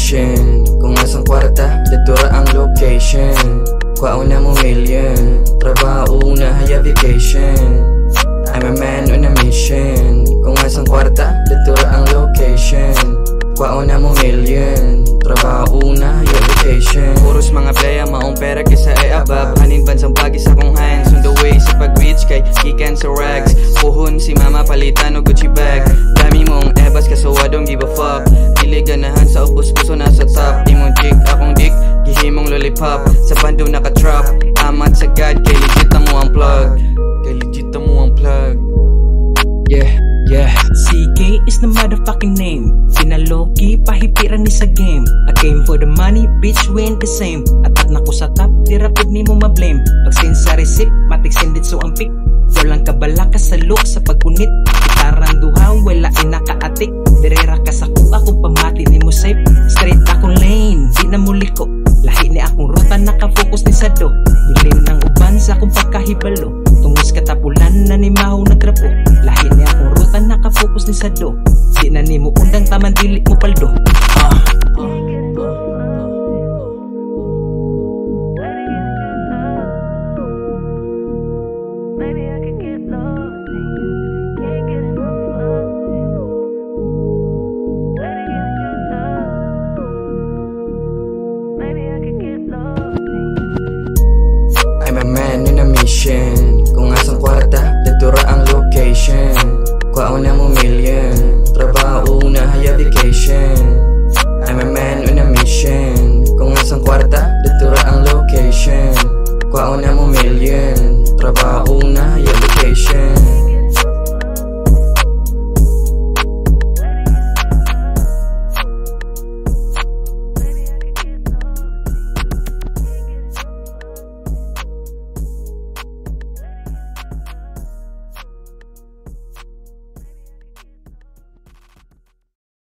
mission. Kung asang kwarta, datura ang location. Kwaon na mo million, trabaho una haya vacation. I'm a man on a mission. Kung asang kwarta, datura ang location. Kwaon na mo million, trabaho una haya vacation. Puros mga playa, maong pera kisa ay abab. Hanin bansang pagi sa kong hands. On the way sa pag-reach kay kikan sa rags. Puhon si mama palitan o Gucci bag. Dami mong ebas kasawa don't give a fuck. Dili ganahan sa ubos puso nasa top. Imong chick, akong dick, gihimong lollipop. Sa bando naka-trap, amat sa God. Kay legit na mo ang plug. Kay legit na mo ang plug. Yeah, yeah. CK is the motherfucking name. Sinaloki, pahipiran ni sa game. I came for the money, bitch, we ain't the same. Atat na ko sa top, di rapid ni mo ma-blame. Pagsin sa receipt, matiksindit so ang pick. Walang kabala ka sa look sa pagpunit. Itarang duha, wala inakaatik. Direra ka sa kuha kung pamati ni mo safe. Straight akong lane, di na muli ko. Lahi ni akong ruta, nakafocus ni sa do. Bilin ng uban sa akong pagkahibalo. Tungos katapulan na ni Maho nagrapo. Lahi ni akong ruta, nakafocus ni sa do. Di na ni mo undang taman, dili mo paldo. I'm a man in a mission. Kung asang kwarta, datura ang location. Kwaon na mo million, trabaho una haya vacation. I'm a man